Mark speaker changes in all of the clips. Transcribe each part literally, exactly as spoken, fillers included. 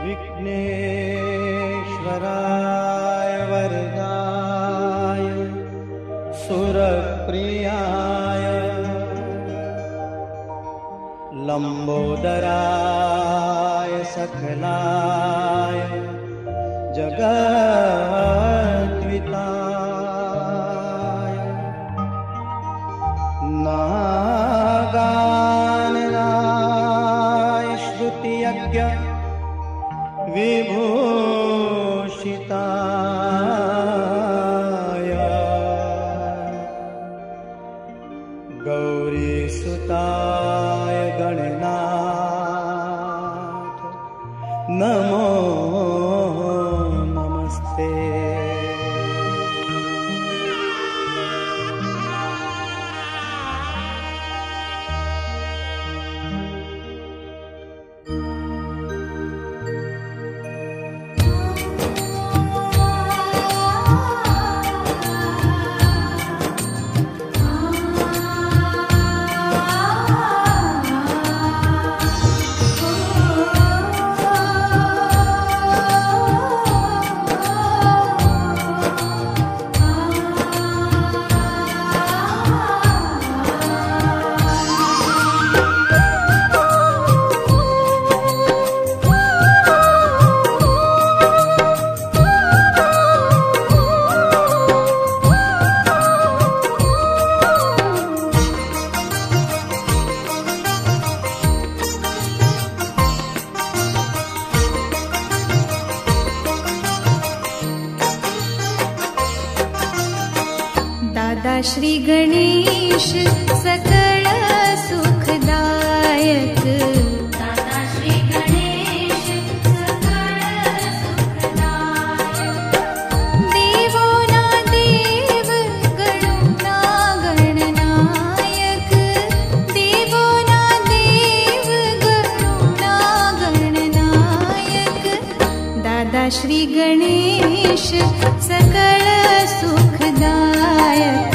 Speaker 1: विघ्नेश्वराय वरदाय सुरप्रियाय लंबोदराय सकलाय जगद्विताय नागाननाय श्रुतियज्ञ विभूषिताय गौरीसुताय गणनाथ नमो नमस्ते।
Speaker 2: श्री गणेश सकल सुखदायक दादा श्री गणेश सकल सुखदायक देवो ना देव गणो ना गणनायक देवो ना देव गणो ना गणनायक दादा श्री गणेश सकल सुखदायक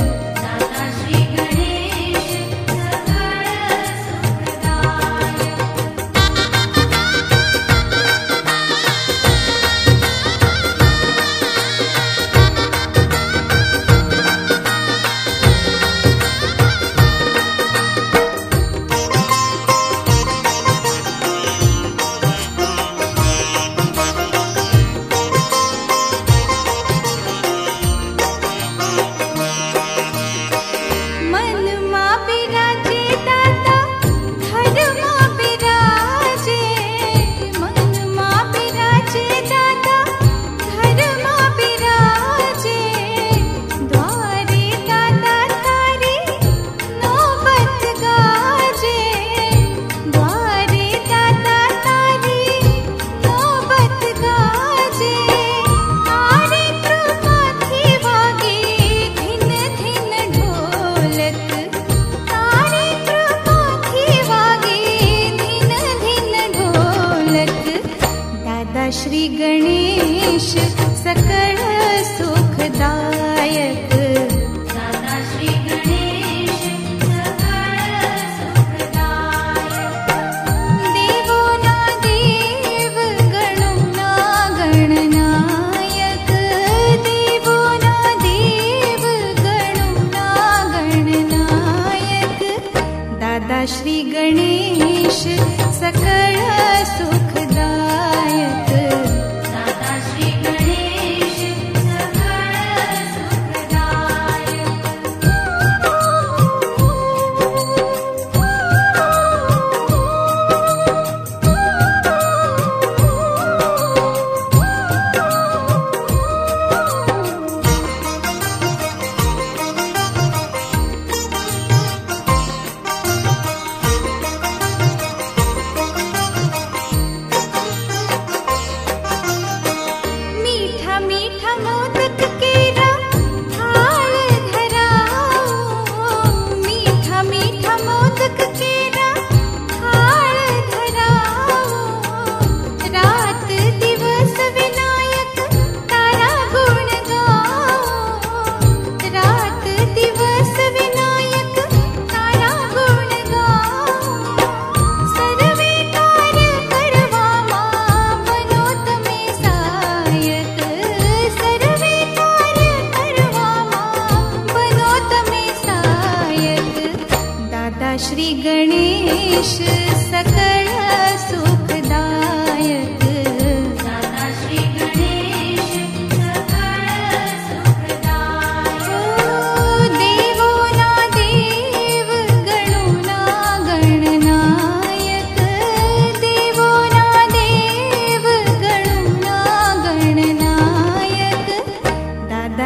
Speaker 2: श्री गणेश सकल सुखदायक दादा श्री गणेश सकल सुखदायक देवो ना देव गणो ना गणनायक देवो ना देव गणो ना गणनायक दादा श्री गणेश सकल सुखदायक दादा श्री गणेश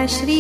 Speaker 2: श्री